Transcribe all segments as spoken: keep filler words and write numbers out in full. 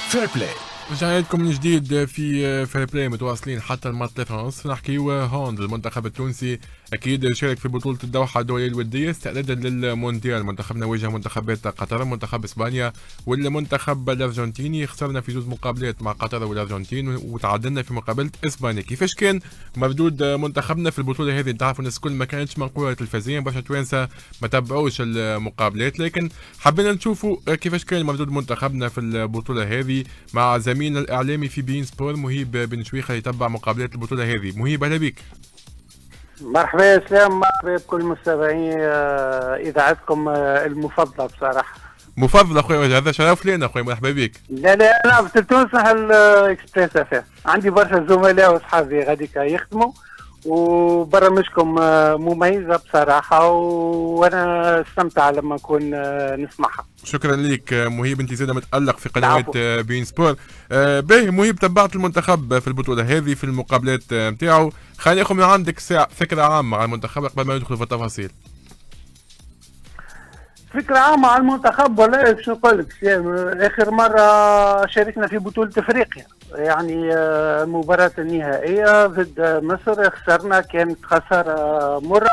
فير بلاي. رجعنا لكم من جديد في فير بلاي، متواصلين حتى الماتش ثلاثة ونص. نحكيو هوند المنتخب التونسي اكيد شارك في بطولة الدوحة الدولية الودية استعدادا للمونديال. منتخبنا واجه منتخبات قطر، منتخب اسبانيا والمنتخب الارجنتيني. خسرنا في زوج مقابلات مع قطر والارجنتين وتعادلنا في مقابلة اسبانيا. كيفاش كان مردود منتخبنا في البطولة هذه؟ تعرفوا الناس الكل ما كانتش منقولة تلفزيا، برشا توانسة ما تبعوش المقابلات، لكن حبينا نشوفوا كيفاش كان مردود منتخبنا في البطولة هذه مع زميلنا الاعلامي في بين سبور مهيب بن شويخه يتبع مقابلات البطوله هذه. مهيب اهلا بك. مرحبا يا اسلام، مرحبا بكل مستمعي اذاعتكم المفضله. بصراحه مفضله اخويا، هذا شرف لنا اخويا، مرحبا بك. لا لا انا في تونس الاكسبريس افير، عندي برشا زملاء واصحابي غاديك يخدموا وبرامجكم مميزه بصراحه، وانا استمتع لما نكون نسمعها. شكرا لك مهيب، انت زاد متالق في قنوات بين سبور. آه باهي مهيب، تبعت المنتخب في البطوله هذه في المقابلات نتاعو، خلينا ناخذ من عندك فكره عامه عن المنتخب قبل ما ندخل في التفاصيل. فكرة عامة على المنتخب، ولا باش نقول لك آخر مرة شاركنا في بطولة أفريقيا، يعني المباراة النهائية ضد مصر خسرنا، كانت خسارة مرة.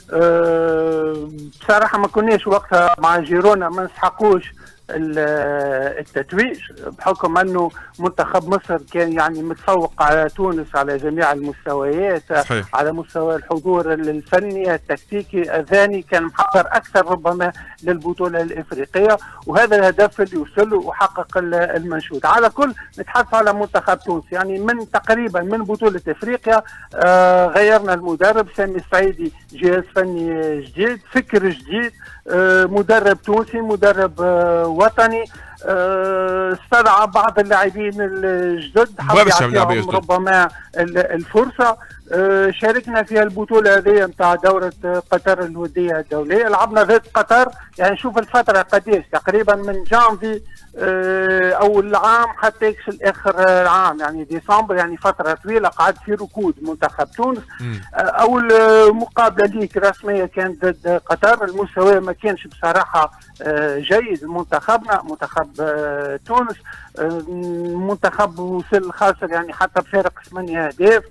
بصراحة ما كناش وقتها مع جيرونا ما نسحقوش التتويج، بحكم انه منتخب مصر كان يعني متفوق على تونس على جميع المستويات. صحيح. على مستوى الحضور الفني التكتيكي الذهني كان محضر اكثر ربما للبطوله الافريقيه، وهذا الهدف اللي وصل وحقق المنشود. على كل نتحدث على منتخب تونس، يعني من تقريبا من بطوله افريقيا آه غيرنا المدرب سامي السعيدي، جهاز فني جديد، فكر جديد، آه مدرب تونسي، مدرب آه وطني، استدعى بعض اللاعبين الجدد، حب يعطيهم ربما الفرصه. شاركنا في البطوله هذه نتاع دوره قطر الوديه الدوليه، لعبنا ضد قطر، يعني شوف الفتره قديش، تقريبا من جانفي اول العام حتى يكشف اخر العام، يعني ديسمبر، يعني فتره طويله قعد في ركود منتخب تونس. اول مقابله ليك رسميه كانت ضد قطر، المستوى ما كانش بصراحه جيد منتخبنا، منتخب تونس منتخب وصل خاسر يعني حتى بفارق ثمانية اهداف.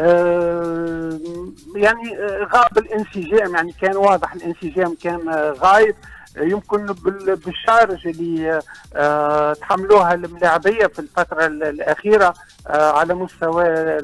يعني غاب الانسجام، يعني كان واضح الانسجام كان غايب. يمكن بالشارج اللي تحملوها الملاعبيه في الفتره الاخيره على مستوى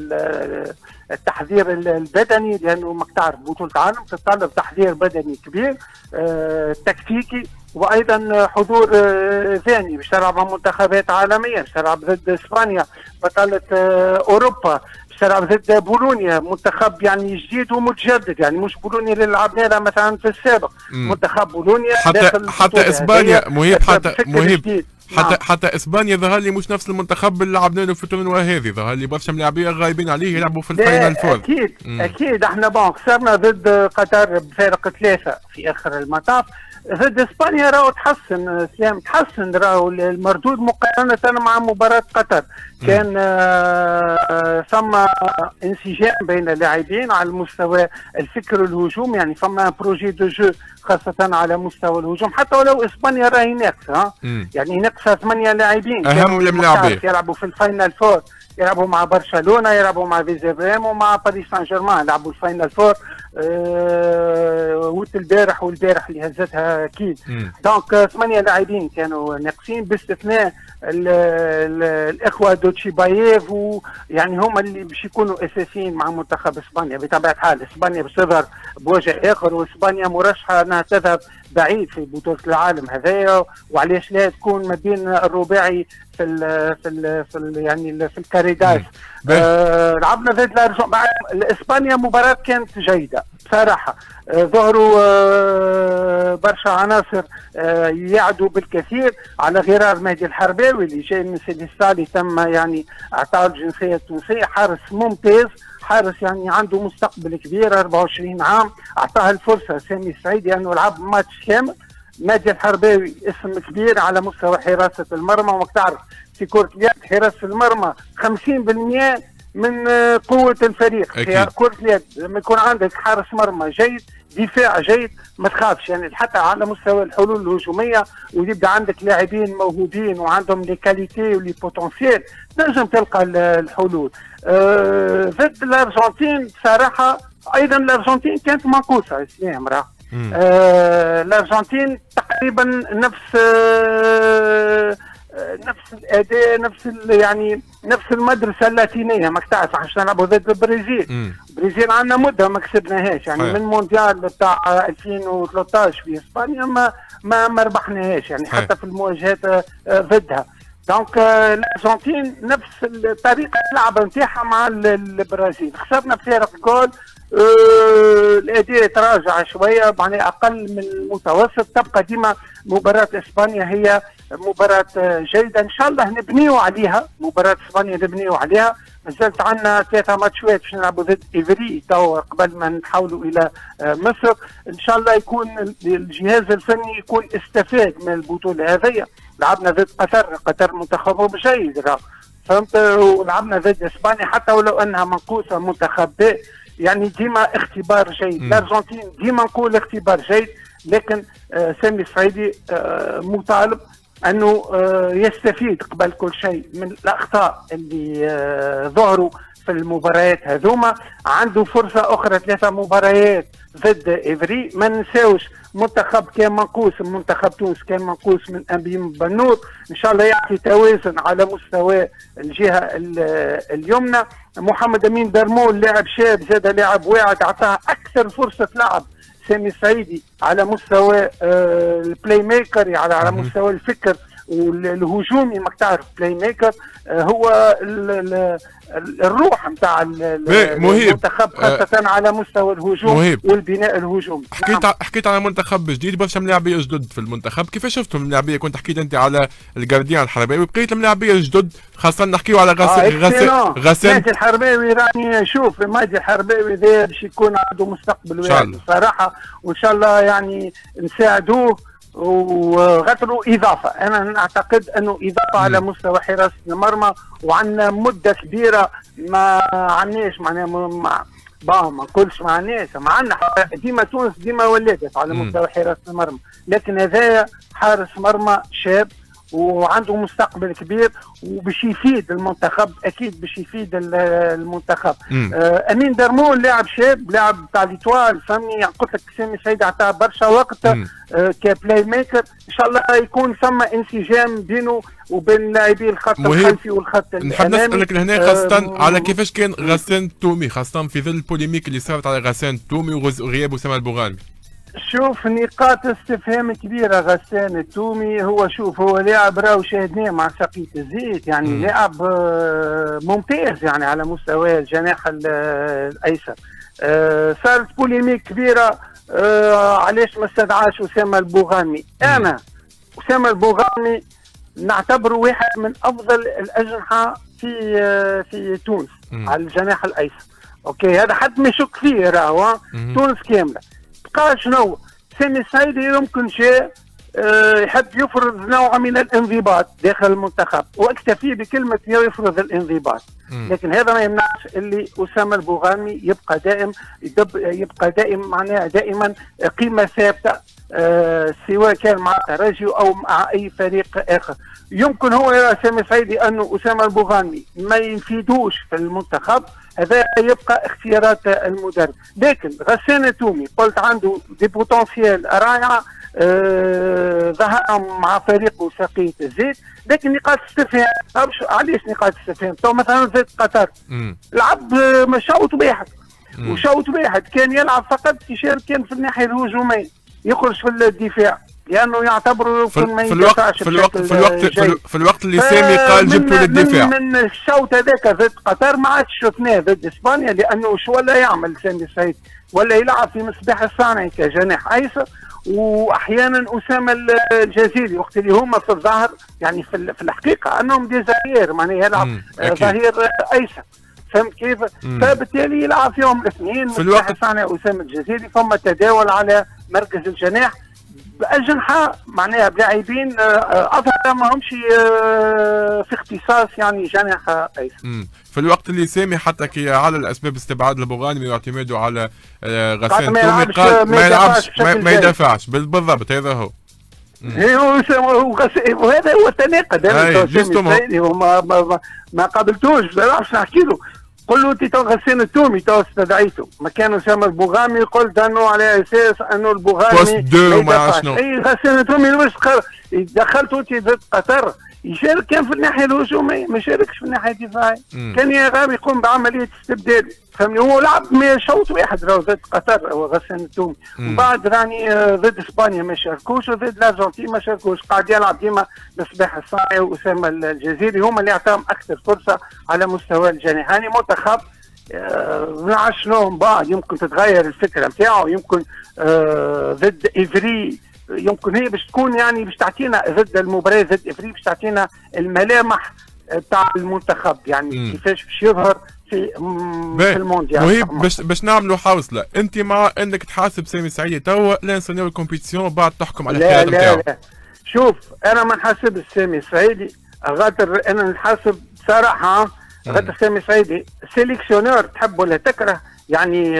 التحضير البدني، لانه ما تعرف بطوله عالم تتطلب تحضير بدني كبير تكتيكي، وايضا حضور ثاني باش تلعب مع منتخبات عالميه، باش تلعب ضد اسبانيا بطله اوروبا، باش تلعب ضد بولونيا منتخب يعني جديد ومتجدد، يعني مش بولونيا اللي لعبنا لها مثلا في السابق. مم. منتخب بولونيا حتى حتى اسبانيا مهيب، حتى مهيب حتى نعم. حتى اسبانيا ظهر لي مش نفس المنتخب اللي لعبنا له في التورنوا هذه، ظهر لي برشا ملاعبيه غايبين عليه يلعبوا في الفاينل فور. اكيد مم. اكيد احنا بون خسرنا ضد قطر بفارق ثلاثه في اخر المطاف. ضد اسبانيا راهو تحسن سلام، تحسن راهو المردود مقارنه مع مباراه قطر، كان آه ثم انسجام بين اللاعبين على المستوى الفكر الهجوم، يعني ثم بروجي دو جو خاصه على مستوى الهجوم، حتى ولو اسبانيا راهي ناقصه، يعني ناقصه ثمانيه لاعبين اهم اللاعبين يلعبوا في الفاينل فور، يلعبوا مع برشلونه، يلعبوا مع فيزيرام ومع باريس سان جيرمان، لعبوا الفاينل فور أه وقت البارح والبارح اللي هزتها اكيد. دونك ثمانيه لاعبين كانوا ناقصين باستثناء ال ال الاخوه دوتشيباييف، ويعني هما اللي باش يكونوا اساسيين مع منتخب اسبانيا. بطبيعه الحال اسبانيا باش تظهر بوجه اخر، واسبانيا مرشحه انها تذهب بعيد في بطوله العالم هذايا، وعلاش لا تكون ما بين الرباعي في ال في ال في ال يعني في الكاريداس. آه لعبنا ضد اسبانيا، مباراه كانت جيده بصراحه. آه ظهروا آه برشا عناصر آه يعدوا بالكثير، على غرار مهدي الحرباوي اللي جاي من سيليستالي، تم يعني اعطاه الجنسيه التونسيه، حارس ممتاز، حارس يعني عنده مستقبل كبير، أربعة وعشرين عام، اعطاه الفرصه سامي السعيدي لانه يعني لعب ماتش كامل. مهدي الحرباوي اسم كبير على مستوى حراسه المرمى، وما تعرف في كره اليد حراسه المرمى خمسين بالمئة من قوه الفريق في كره اليد. لما يكون عندك حارس مرمى جيد، دفاع جيد، ما تخافش يعني حتى على مستوى الحلول الهجوميه، ويبدا عندك لاعبين موهوبين وعندهم لي كاليتي ولي بوتنسيال، تنجم تلقى الحلول. أه ضد الارجنتين بصراحه ايضا الارجنتين كانت منقوصه اسلام راه. أه الارجنتين تقريبا نفس أه نفس الاداء، نفس يعني نفس المدرسه اللاتينيه، ماك تعرف عشان نلعبوا ضد البرازيل. البرازيل عندنا مده ما كسبناهاش يعني حي. من مونديال بتاع ألفين وثلاثة عشر في اسبانيا ما ما, ما ربحناهاش يعني حي. حتى في المواجهات ضدها. دونك الارجنتين نفس طريقه اللعب نتاعها مع البرازيل، خسرنا بفارق جول. أه الاداء تراجع شويه معناها اقل من المتوسط. تبقى ديما مباراه اسبانيا هي مباراه جيده، ان شاء الله نبنيو عليها. مباراه اسبانيا نبنيو عليها. مازالت عندنا ثلاثه ماتشات باش نلعبوا ضد ايفري تو قبل ما نحولوا الى مصر. ان شاء الله يكون الجهاز الفني يكون استفاد من البطوله هذه. لعبنا ضد قطر، قطر منتخب جيد فهمت، ولعبنا ضد اسبانيا حتى ولو انها منقوصه منتخب ب، يعني ديما اختبار جيد. الارجنتين ديما نقول اختبار جيد، لكن آه سامي السعيدي آه مطالب انه آه يستفيد قبل كل شيء من الاخطاء اللي آه ظهروا في المباريات هذوما. عنده فرصه اخرى، ثلاثه مباريات ضد ايفري. ما ننساوش منتخب كان منقوص، منتخب تونس كان منقوص من أبيم بنور. ان شاء الله يعطي توازن على مستوى الجهه اليمنى. محمد امين درمول لاعب شاب، زاد لاعب واعد، اعطاه اكثر فرصه لعب سامي السعيدي على مستوى البلاي ميكر، يعني على مستوى الفكر والهجومي. ماك تعرف بلاي ميكر هو الروح نتاع المنتخب خاصة آه على مستوى الهجوم مهيب. والبناء الهجومي. حكيت نعم. حكيت على منتخب جديد، برشا ملاعبيه جدد في المنتخب، كيف شفتهم الملاعبيه؟ كنت حكيت انت على الجارديان الحرباوي، بقيت الملاعبيه الجدد خاصة نحكيو على غسان آه غسان ماجد الحرباوي. راني شوف ماجد الحرباوي ذا باش يكون عنده مستقبل واعد صراحة، وان شاء الله يعني نساعدوه وغتروا اضافه. انا نعتقد انه اضافه على مستوى حراسه المرمى، وعندنا مده كبيره ما عندناش معناها ما با ما نقولش ما عندناش، ما عندنا ديما تونس ديما ولدت على مستوى حراسه المرمى، لكن هذايا حارس مرمى شاب وعنده مستقبل كبير وباش يفيد المنتخب، اكيد باش يفيد المنتخب. آه امين درمون لاعب شاب، لاعب تاع ليتوال فهمني، قلت لك سامي سعيد عطاه برشا وقت آه كبلاي ميكر. ان شاء الله يكون ثم انسجام بينه وبين لاعبي الخط الخلفي والخط الامامي. نحب نسالك لهنا خاصه آه على كيفاش كان غسان التومي، خاصه في ظل البوليميك اللي صارت على غسان التومي وغياب اسامه البوغاني. شوف نقاط استفهام كبيره. غسان التومي هو شوف هو لاعب راهو شاهدناه مع سقية الزيت، يعني م. لاعب ممتاز يعني على مستوى الجناح الايسر. صارت بوليميك كبيره علاش ما استدعاش اسامه البوغاني. انا اسامه البوغاني نعتبره واحد من افضل الاجنحه في في تونس م. على الجناح الايسر. اوكي هذا حد ما يشك فيه راهو تونس كامله. بقى شنو؟ سامي السعيدي يمكن شيء أه يحب يفرض نوع من الانضباط داخل المنتخب، واكتفي بكلمه يفرض الانضباط، لكن هذا ما يمنعش اللي اسامه البوغاني يبقى دائم يبقى دائم معناها دائما قيمه ثابته أه سواء كان مع الترجي او مع اي فريق اخر. يمكن هو يرى سامي السعيدي انه اسامه البوغاني ما يفيدوش في المنتخب، هذا يبقى اختيارات المدرب. لكن غسان التومي قلت عنده دي بوتنسيال رائعه، آه ظهر مع فريقه سقية الزيت، لكن نقاط استفهام. علاش نقاط استفهام؟ تو مثلا زيت قطر لعب شوط واحد، وشوط واحد كان يلعب فقط يشارك كان في الناحيه الهجوميه، يخرج في الدفاع لانه يعتبروا في, في الوقت في الوقت في الوقت في الوقت اللي سامي قال جبتوا للدفاع. من, من الشوط هذاك ضد قطر ما عادش شفناه ضد اسبانيا، لانه شو ولا يعمل سامي السعيد؟ ولا يلعب في مصباح الصانعي كجناح ايسر، واحيانا اسامه الجزيري وقت اللي هما في الظهر، يعني في, في الحقيقه انهم ديزاير معناها يلعب ظهير ايسر، فهمت كيف؟ فبالتالي يلعب فيهم الاثنين في الوقت الصانعي اسامه الجزيري، ثم تداول على مركز الجناح باجنحه معناها بلاعبين اظهر ما همش في اختصاص يعني جناح ايسر. في الوقت اللي سامي حتى كي على الاسباب استبعاد البوغانمي واعتماده على غسان تومي قال ما يلعبش ما يدافعش بالضبط هذا هو. وهذا هو التناقض هذا ما ما ما قابلتوش ما نعرفش نحكي له. قل له انت تو غسان التومي تو استدعيته مكانه سامر البوغامي قلت انه على اساس انه البوغامي ما شنو اي غسان التومي واش دخلته انت ضد قطر يشارك كان في الناحيه الهجوميه ما شاركش في الناحيه الدفاعيه كان يغاب يقوم بعمليه استبدال فهمني هو لعب شوط واحد راهو ضد قطر هو غسان التومي ومن بعد راني ضد اسبانيا ما شاركوش وضد الارجنتين ما شاركوش قاعد يلعب ديما بصباح الصاعي واسامه الجزيري هما اللي اعطاهم اكثر فرصه على مستوى الجناحاني منتخب ما نعرفش شنو من بعد يمكن تتغير الفكره نتاعو يمكن آه ضد افري يمكن هي باش تكون يعني باش تعطينا ضد المباراه ضد افري باش تعطينا الملامح تاع المنتخب يعني مم. كيفاش باش يظهر في في المونديال. وهي باش باش نعملوا حوصله انت مع انك تحاسب سامي سعيدي توا لا نستناو الكومبيتيسيون بعد تحكم على القياده نتاعو. لا لا شوف انا ما نحاسب سامي سعيدي غادر انا نحاسب صراحه غادر سامي سعيدي سيليكسيونور تحب ولا تكره يعني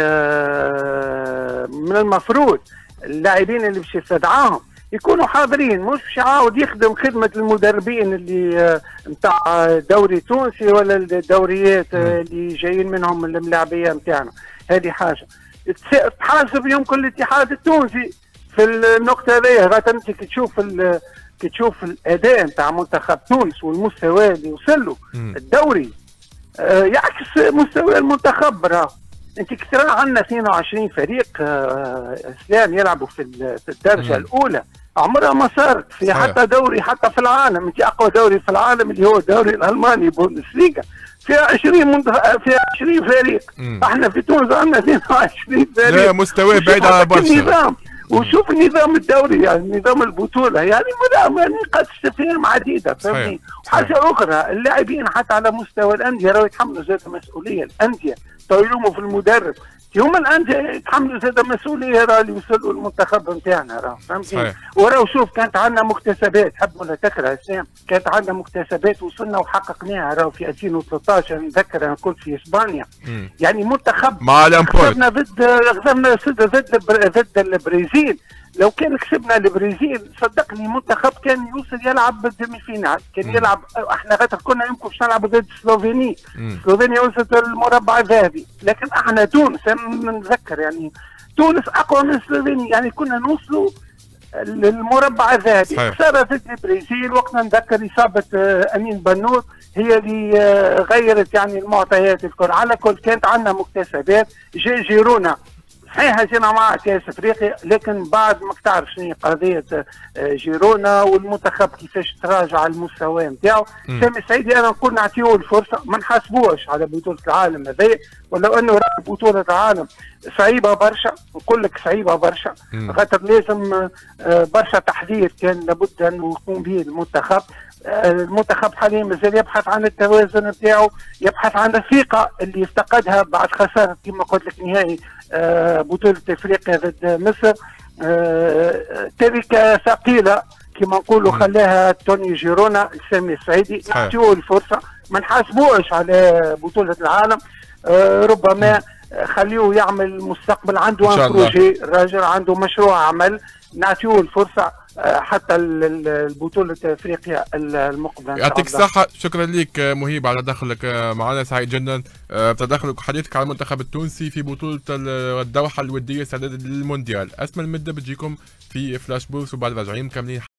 آه من المفروض اللاعبين اللي باش يستدعاهم يكونوا حاضرين مش باش يعاود يخدم خدمه المدربين اللي نتاع دوري تونسي ولا الدوريات اللي جايين منهم الملاعبيه نتاعنا. هذه حاجه تحاسب يمكن الاتحاد التونسي في النقطه هذه غير انت كي تشوف كي تشوف الاداء نتاع منتخب تونس والمستوى اللي وصل له الدوري آه يعكس مستوى المنتخب راهو. انت كثر عندنا اثنين وعشرين فريق آه اسلام يلعبوا في في الدرجه مم. الاولى عمرها ما صارت في صحيح. حتى دوري حتى في العالم انت اقوى دوري في العالم اللي هو الدوري الالماني بوندسليغا فيها عشرين منتخ... فيها عشرين فريق مم. احنا في تونس عندنا اثنين وعشرين فريق لا مستوى بعيد على برشا النظام وشوف النظام الدوري يعني نظام البطوله يعني نقاط استفهام عديده فهمني. وحاجه اخرى اللاعبين حتى على مستوى الانديه راهو يتحملوا زاد مسؤوليه الانديه تو يلوموا في المدرب هما الانديه يتحملوا زاد مسؤوليه راه اللي وصلوا المنتخب نتاعنا راه فهمتني. وراهو شوف كانت عندنا مكتسبات حب ولا تكره اسلام كانت عندنا مكتسبات وصلنا وحققناها راهو في ألفين وثلاثطاش نتذكر انا كنت في اسبانيا مم. يعني منتخب مع خسرنا ضد خسرنا ضد ضد البرازيل لو كان كسبنا البرازيل صدقني منتخب كان يوصل يلعب بالديمي فينال كان مم. يلعب احنا غير كنا يمكن باش نلعب ضد سلوفيني سلوفينيا وصلت المربع الذهبي لكن احنا تونس نتذكر يعني تونس اقوى من سلوفينيا يعني كنا نوصلوا للمربع الذهبي خساره ضد البرازيل وقتنا نتذكر اصابه امين بنور هي اللي غيرت يعني المعطيات الكل على كل كانت عندنا مكتسبات جاي جيرونا صحيح جينا مع كاس افريقيا لكن بعد ما تعرف شنو هي قضيه جيرونا والمنتخب كيفاش تراجع على المستوى نتاعو. سامي السعيدي انا نقول نعطيوه الفرصه ما نحاسبوش على بطوله العالم هذايا ولو انه بطوله العالم صعيبه برشا نقول لك صعيبه برشا خاطر لازم برشا تحضير كان لابد انه يقوم به المنتخب. المنتخب حاليا مازال يبحث عن التوازن نتاعو يبحث عن الثقه اللي افتقدها بعد خساره كما قلت لك نهائي بطوله افريقيا ضد مصر تركه ثقيله كما نقولوا خلاها توني جيرونا سامي السعيدي نعطيوه الفرصه ما نحاسبوش على بطوله العالم ربما خليه يعمل مستقبل عنده ان بروجي الراجل عنده مشروع عمل نعطيوه الفرصه حتى البطولة افريقيا المقبلة. يعطيك الصحة شكرا لك مهيب على تدخلك معنا سعيد جدا بتدخلك وحديثك على المنتخب التونسي في بطولة الدوحة الودية استعدادا للمونديال. اسماء المدة بتجيكم في فلاش بوث وبعد راجعين مكملين.